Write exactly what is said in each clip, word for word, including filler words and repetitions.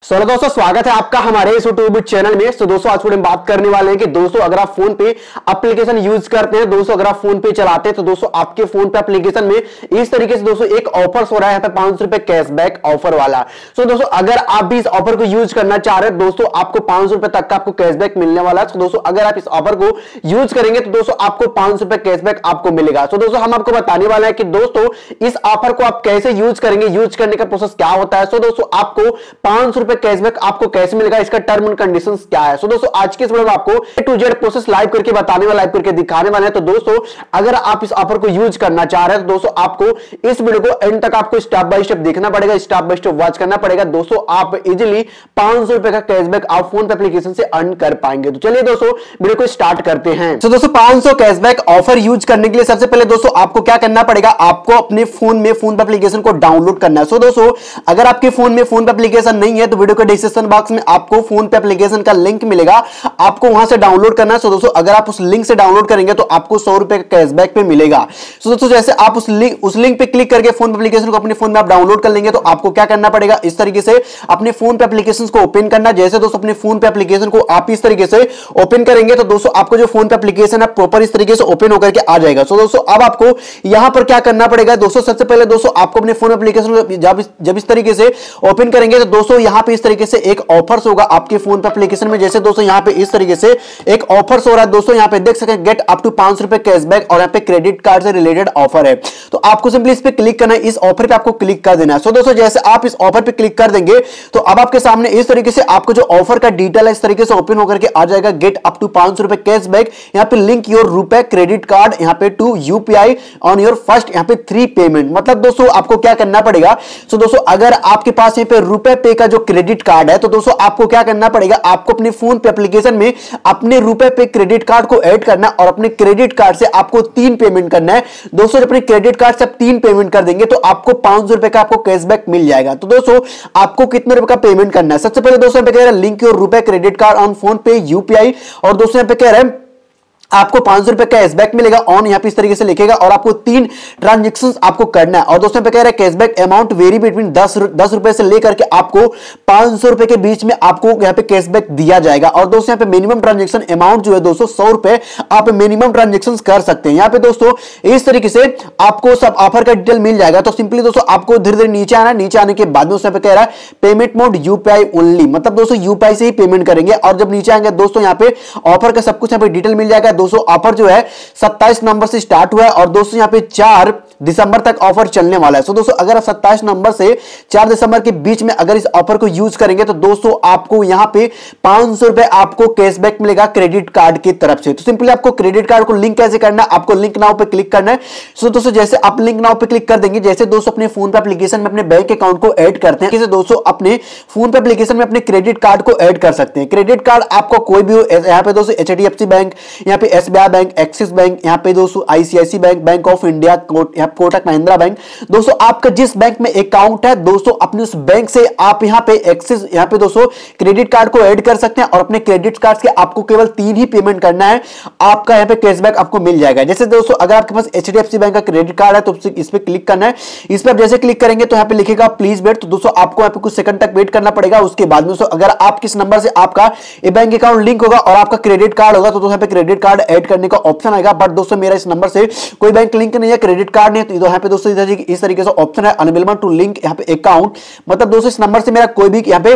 सो दोस्तों स्वागत है आपका हमारे इस यूट्यूब चैनल में। तो दोस्तों आज हम बात करने वाले हैं कि दोस्तों अगर आप फोन पे एप्लीकेशन यूज करते हैं, दोस्तों अगर आप फोन पे चलाते हैं तो दोस्तों आपके फोन पे एप्लीकेशन में इस तरीके से दोस्तों एक ऑफर हो रहा है यहाँ पे पांच सौ रुपए कैशबैक ऑफर वाला। सो दोस्तों अगर आप भी इस ऑफर को यूज करना चाह रहे हैं दोस्तों आपको पांच सौ रुपए तक का आपको कैशबैक मिलने वाला है। तो दोस्तों अगर आप इस ऑफर को यूज करेंगे तो दोस्तों आपको पांच सौ रुपए कैशबैक आपको मिलेगा। तो दोस्तों हम आपको बताने वाले हैं कि दोस्तों इस ऑफर को आप कैसे यूज करेंगे, यूज करने का प्रोसेस क्या होता है। सो दोस्तों आपको पांच सौ रुपए कैशबैक आपको कैसे मिलेगा, इसका टर्म एंड कंडीशंस क्या है। सो दोस्तों आज के इस वीडियो में आपको A to Z process live करके बताने वाला, लाइव करके दिखाने वाले हैं। तो दोस्तों अगर आप इस ऑफर को यूज करना चाह रहे हैं तो दोस्तों आपको इस वीडियो को एंड तक आपको स्टेप बाय स्टेप देखना पड़ेगा, स्टेप बाय स्टेप वॉच करना पड़ेगा। दोस्तों आप इजीली पांच सौ रुपए का कैशबैक आप फोन पे एप्लीकेशन से अर्न कर पाएंगे। तो चलिए दोस्तों वीडियो को स्टार्ट करते हैं। तो दोस्तों पांच सौ कैशबैक ऑफर यूज करने के लिए सबसे पहले दोस्तों आपको क्या करना पड़ेगा, आपको अपने फोन में फोन पे एप्लीकेशन को डाउनलोड करना है। सो दोस्तों अगर आपके फोन में फोन पे एप्लीकेशन नहीं है तो वीडियो के डिस्क्रिप्शन बॉक्स में आपको फोन पे एप्लीकेशन का लिंक मिलेगा, आपको वहां से डाउनलोड करना है। सो दोस्तों अगर आप उस लिंक से डाउनलोड करेंगे तो आपको सौ रुपए का कैशबैक पे मिलेगा। सो दोस्तों जैसे आप उस लिंक उस लिंक पे क्लिक करके फोन पे एप्लीकेशन को अपने फोन में आप डाउनलोड कर लेंगे तो आपको क्या करना पड़ेगा, इस तरीके से अपने फोन पे एप्लीकेशन को ओपन करना। जैसे दोस्तों अपने फोन पे एप्लीकेशन को आप इस तरीके से ओपन करेंगे तो दोस्तों आपको जो फोन पे एप्लीकेशन है प्रॉपर इस तरीके से ओपन होकर के आ जाएगा। सो दोस्तों अब आपको यहां पर क्या करना पड़ेगा, दोस्तों सबसे पहले दोस्तों आपको अपने फोन एप्लीकेशन जब जब इस तरीके से ओपन करेंगे तो दोस्तों यहां पे इस तरीके से एक ऑफर्स होगा आपके फोन पे एप्लीकेशन में। जैसे दोस्तों यहां पे इस तरीके से एक ऑफर्स हो रहा है दोस्तों, यहां पे देख सकते हैं गेट अप टू पांच सौ रुपए कैशबैक और यहां पे क्रेडिट कार्ड से रिलेटेड ऑफर है। तो आपको सिंपली इस पे क्लिक करना है, इस ऑफर पे आपको क्लिक कर देना है। सो दोस्तों जैसे आप इस ऑफर पे क्लिक कर देंगे तो अब आपके सामने इस तरीके से आपको जो ऑफर का डिटेल है इस तरीके से ओपन होकर के आ जाएगा। गेट अप टू पांच सौ रुपए कैशबैक, यहां पे link your RuPay credit card यहां पे to UPI on your first यहां पे थ्री पेमेंट। मतलब दोस्तों आपको क्या करना पड़ेगा, सो दोस्तों अगर आपके पास यहां पे रुपए पे का जो क्रेडिट कार्ड है तो दोस्तों आपको क्या करना पड़ेगा, आपको अपने फोन पे एप्लीकेशन में अपने रुपए पे क्रेडिट कार्ड को ऐड करना और अपने क्रेडिट कार्ड से आपको तीन पेमेंट करना है। दोस्तों अपने क्रेडिट कार्ड से आप तीन पेमेंट कर देंगे तो आपको पांच सौ रुपए का आपको कैशबैक मिल जाएगा। तो दोस्तों आपको कितने रुपए का पेमेंट करना है, सबसे पहले दोस्तों पे कह रहा है link your RuPay credit card on PhonePe UPI, और दोस्तों यहां पे कह रहा है आपको पांच सौ रुपए का कैशबैक मिलेगा ऑन, यहां पे इस तरीके से लिखेगा और आपको तीन ट्रांजैक्शंस आपको करना है। और दोस्तों पे कह रहा है कैशबैक अमाउंट वेरी बिटवीन दस दस रुपए से लेकर के आपको पांच सौ रुपए के बीच में आपको यहां पे कैशबैक दिया जाएगा। और दोस्तों यहां पे मिनिमम ट्रांजैक्शन अमाउंट जो है दोस्तों सौ रुपए आप मिनिमम ट्रांजैक्शन कर सकते हैं। यहां पे दोस्तों इस तरीके से आपको सब ऑफर का डिटेल मिल जाएगा। तो सिंपली दोस्तों आपको धीरे धीरे नीचे आना है, नीचे आने के बाद दोस्तों पे कह रहा है पेमेंट मोड यूपीआई ओनली, मतलब दोस्तों यूपीआई से ही पेमेंट करेंगे। और जब नीचे आएंगे दोस्तों यहां पे ऑफर का सब कुछ यहां पे डिटेल मिल जाएगा। दोस्तों ऑफर जो है सत्ताईस नंबर से स्टार्ट हुआ है और दोस्तों यहां पे चार दिसंबर तक ऑफर चलने वाला है। सो दोस्तों अगर आप सत्ताईस नंबर से चार दिसंबर के बीच में अगर इस ऑफर को यूज करेंगे तो दोस्तों आपको यहां पे पांच सौ रुपए आपको कैशबैक मिलेगा क्रेडिट कार्ड की तरफ से। तो सिंपली आपको क्रेडिट कार्ड को लिंक कैसे करना है, आपको लिंक नाउ पे क्लिक करना है। सो दोस्तों जैसे आप लिंक नाउ पे क्लिक कर देंगे, जैसे दोस्तों अपने फोन पे एप्लीकेशन में अपने बैंक अकाउंट को ऐड करते हैं, जैसे दोस्तों अपने फोन पे एप्लीकेशन में अपने क्रेडिट कार्ड को ऐड कर सकते हैं। क्रेडिट कार्ड आपको कोई भी हो, यहां पे दोस्तों एचडीएफसी बैंक, यहां पे एसबीआई बैंक, एक्सिस बैंक, यहां पे दोस्तों ICICI bank, bank of India, Kotak Mahindra bank. दोस्तों आपका जिस बैंक में अकाउंट है दोस्तों अपने उस बैंक से आप यहां पे एक्सिस यहां पे दोस्तों क्रेडिट कार्ड को ऐड कर सकते हैं और अपने क्रेडिट कार्ड के आपको केवल तीन ही पेमेंट करना है, आपका यहां पे कैशबैक आपको मिल जाएगा। जैसे दोस्तों अगर आपके पास एचडीएफसी बैंक का क्रेडिट कार्ड है तो इस पे क्लिक करना है। इस पर जैसे क्लिक करेंगे तो यहां पे लिखेगा प्लीज वेट, तो दोस्तों आपको यहां पे कुछ सेकंड तक वेट करना पड़ेगा। उसके बाद दोस्तों अगर आप किस नंबर से आपका बैंक अकाउंट लिंक होगा और आपका क्रेडिट कार्ड होगा तो यहां पे क्रेडिट कार्ड ऐड करने का ऑप्शन आएगा। बट दोस्तों मेरा इस नंबर से कोई बैंक लिंक नहीं है, क्रेडिट कार्ड नहीं है, तो यहां पे दोस्तों इस तरीके से ऑप्शन है अनअवेलेबल टू लिंक यहां पे अकाउंट, मतलब दोस्तों इस नंबर से मेरा कोई भी यहां पे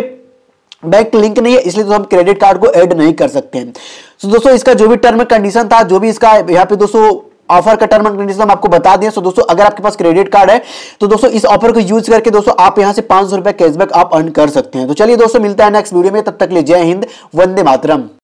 बैंक लिंक नहीं है, इसलिए तो हम क्रेडिट कार्ड को ऐड नहीं कर सकते हैं। तो दोस्तों इसका जो भी टर्म एंड कंडीशन था, जो भी इसका यहां पे दोस्तों ऑफर का टर्म एंड कंडीशन हम आपको बता दिया। सो दोस्तों अगर आपके पास क्रेडिट कार्ड है तो दोस्तों इस ऑफर को यूज करके दोस्तों आप यहां से पांच सौ रुपए कैशबैक आप अर्न कर सकते हैं। तो चलिए दोस्तों मिलता है नेक्स्ट वीडियो में, तब तक के लिए जय हिंद, वंदे मातरम।